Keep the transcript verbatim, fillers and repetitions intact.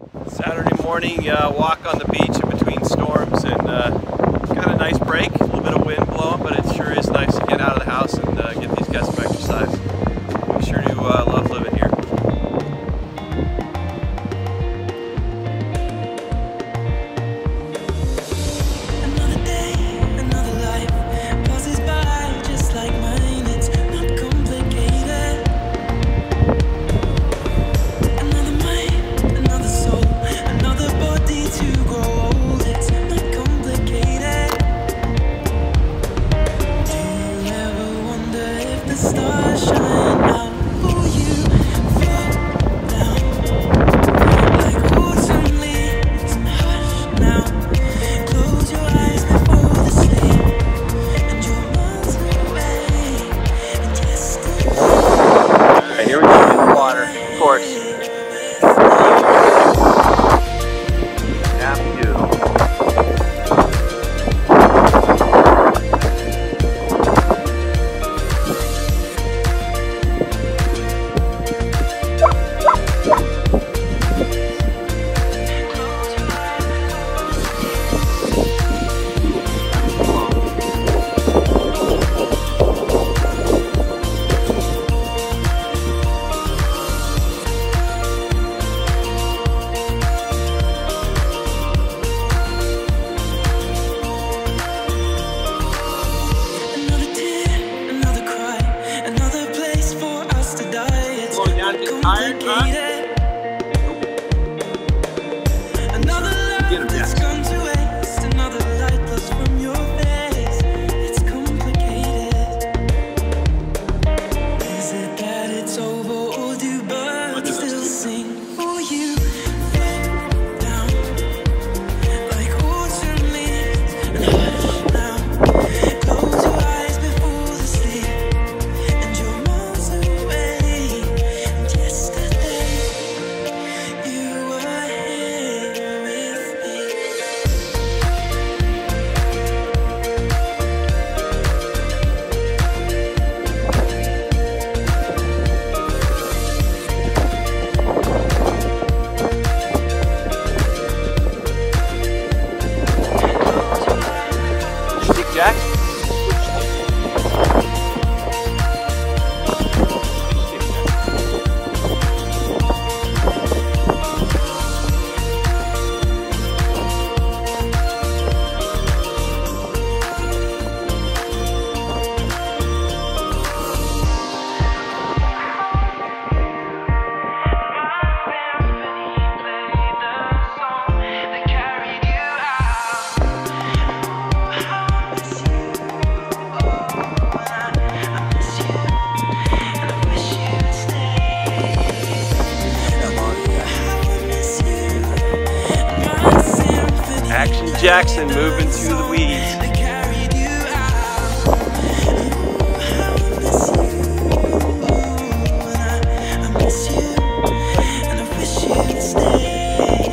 Saturday morning uh, walk on the beach in between storms, and uh, got a nice break, a little bit of wind blowing, but it sure is nice to get out of the house and uh, get these guys some exercise. We sure do uh, love living here. Another day, another life passes by just like mine. It's not complicated. Another mind, another soul, another body to grow old. It's not complicated. Do you ever wonder if the stars shine out for you? Fall down like autumn leaves and hush now. Close your eyes before the sleep, and you're miles away. And yesterday. Alright, here we go in the water, of course. Happy doodle. Another tear, another cry, another place for us to die. It's Going down to get tired, huh? complicated. Another love Get 'em, that's Jax. gone to waste, another light lost from your face. It's complicated. Is it that it's over, or do birds still sing for you? Fall down like autumn leaves and hush now. Close your eyes before the sleep, and you're miles away. And yesterday you were here with me. Stick, Jack. Action Jackson moving through the weeds. I carried you out. I miss you, and I, I miss you, and I wish you'd stay.